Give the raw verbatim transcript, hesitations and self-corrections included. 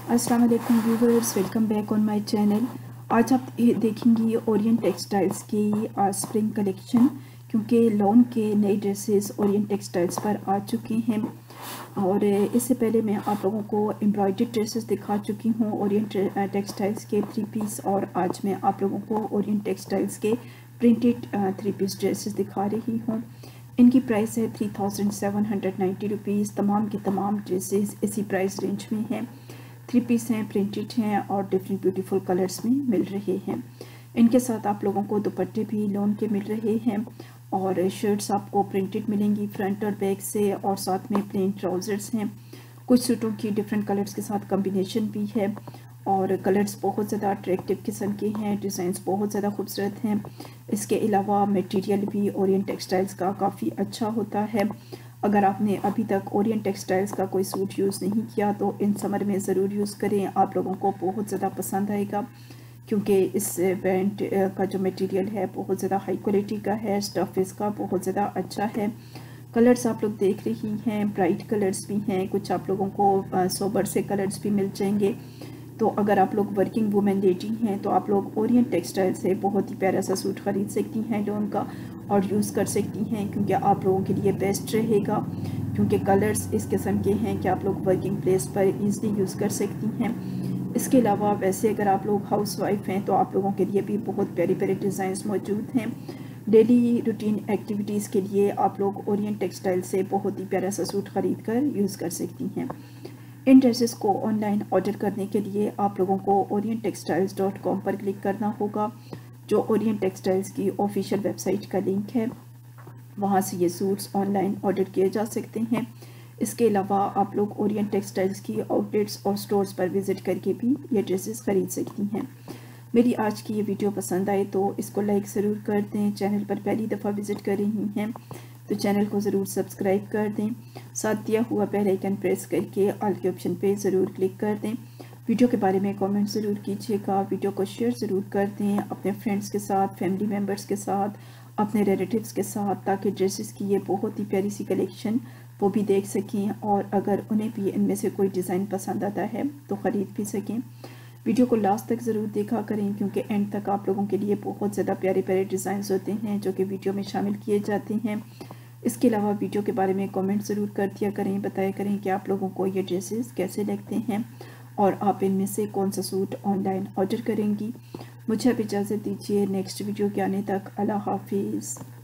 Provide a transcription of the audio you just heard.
अस्सलाम वालेकुम viewers, welcome back on my channel. आज आप देखेंगी ओरिएंट टेक्सटाइल्स की स्प्रिंग कलेक्शन, क्योंकि लॉन के नए ड्रेसेस ओरिएंट टेक्सटाइल्स पर आ चुके हैं। और इससे पहले मैं आप लोगों को एम्ब्रॉयडर्ड ड्रेसेस दिखा चुकी हूँ ओरिएंट टेक्सटाइल्स के थ्री पीस, और आज मैं आप लोगों को ओरिएंट टेक्सटाइल्स के प्रिंटेड थ्री पीस ड्रेसेस दिखा रही हूँ। इनकी प्राइस है three thousand seven hundred ninety rupees. तमाम के तमाम ड्रेसेस इसी प्राइस रेंज में हैं। थ्री पीस हैं, प्रिंटेड हैं और डिफरेंट ब्यूटीफुल कलर्स में मिल रहे हैं। इनके साथ आप लोगों को दुपट्टे भी लोन के मिल रहे हैं और शर्ट्स आपको प्रिंटेड मिलेंगी फ्रंट और बैक से, और साथ में प्लेन ट्राउज़र्स हैं। कुछ सूटों की डिफरेंट कलर्स के साथ कम्बिनेशन भी है और कलर्स बहुत ज़्यादा अट्रैक्टिव किस्म के हैं, डिज़ाइंस बहुत ज़्यादा खूबसूरत हैं। इसके अलावा मटेरियल भी ओरिएंट टेक्सटाइल्स का काफ़ी अच्छा होता है। अगर आपने अभी तक ओरिएंट टेक्सटाइल्स का कोई सूट यूज़ नहीं किया तो इन समर में ज़रूर यूज़ करें, आप लोगों को बहुत ज़्यादा पसंद आएगा, क्योंकि इस पैंट का जो मटेरियल है बहुत ज़्यादा हाई क्वालिटी का है, स्टफ़ इसका बहुत ज़्यादा अच्छा है। कलर्स आप लोग देख रही हैं, ब्राइट कलर्स भी हैं, कुछ आप लोगों को सोबर से कलर्स भी मिल जाएंगे। तो अगर आप लोग वर्किंग वुमेन लेडी हैं तो आप लोग ओरिएंट टेक्सटाइल से बहुत ही प्यारा सा सूट ख़रीद सकती हैं लोन का और यूज़ कर सकती हैं, क्योंकि आप लोगों के लिए बेस्ट रहेगा, क्योंकि कलर्स इस किस्म के हैं कि आप लोग वर्किंग प्लेस पर ईज़िली यूज़ कर सकती हैं। इसके अलावा वैसे अगर आप लोग हाउस वाइफ हैं तो आप लोगों के लिए भी बहुत प्यारे प्यारे डिज़ाइंस मौजूद हैं। डेली रूटीन एक्टिविटीज़ के लिए आप लोग ओरिएंट टेक्सटाइल से बहुत ही प्यारा सा सूट ख़रीद कर यूज़ कर सकती हैं। इन ड्रेसेस को ऑनलाइन ऑर्डर करने के लिए आप लोगों को ओरिएंट टेक्सटाइल्स डॉट कॉम पर क्लिक करना होगा, जो ओरिएंट टेक्सटाइल्स की ऑफिशियल वेबसाइट का लिंक है। वहां से ये सूट्स ऑनलाइन ऑर्डर किए जा सकते हैं। इसके अलावा आप लोग ओरिएंट टेक्सटाइल्स की आउटलेट्स और स्टोर्स पर विज़िट करके भी ये ड्रेसेस ख़रीद सकती हैं। मेरी आज की ये वीडियो पसंद आए तो इसको लाइक ज़रूर कर दें। चैनल पर पहली दफ़ा विज़िट कर रही हैं तो चैनल को ज़रूर सब्सक्राइब कर दें। साथ दिया हुआ बेल आइकन प्रेस करके ऑल के ऑप्शन पे ज़रूर क्लिक कर दें। वीडियो के बारे में कमेंट ज़रूर कीजिएगा, वीडियो को शेयर ज़रूर कर दें अपने फ्रेंड्स के साथ, फैमिली मेम्बर्स के साथ, अपने रिलेटिव्स के साथ, ताकि ड्रेसेस की ये बहुत ही प्यारी सी कलेक्शन वो भी देख सकें और अगर उन्हें भी इनमें से कोई डिज़ाइन पसंद आता है तो ख़रीद भी सकें। वीडियो को लास्ट तक ज़रूर देखा करें, क्योंकि एंड तक आप लोगों के लिए बहुत ज़्यादा प्यारे प्यारे डिज़ाइंस होते हैं जो कि वीडियो में शामिल किए जाते हैं। इसके अलावा वीडियो के बारे में कमेंट ज़रूर कर दिया करें, बताया करें कि आप लोगों को ये ड्रेसेस कैसे लगते हैं और आप इनमें से कौन सा सूट ऑनलाइन ऑर्डर करेंगी। मुझे अब इजाज़त दीजिए, नेक्स्ट वीडियो के आने तक अल्लाह हाफिज़।